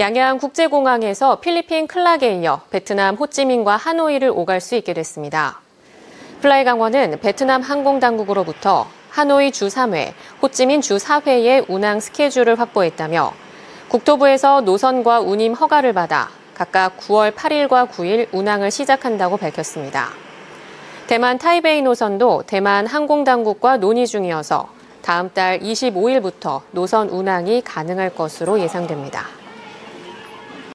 양양 국제공항에서 필리핀 클락에 이어 베트남 호찌민과 하노이를 오갈 수 있게 됐습니다. 플라이강원은 베트남 항공당국으로부터 하노이 주 3회, 호찌민 주 4회의 운항 스케줄을 확보했다며 국토부에서 노선과 운임 허가를 받아 각각 9월 8일과 9일 운항을 시작한다고 밝혔습니다. 대만 타이베이 노선도 대만 항공당국과 논의 중이어서 다음 달 25일부터 노선 운항이 가능할 것으로 예상됩니다.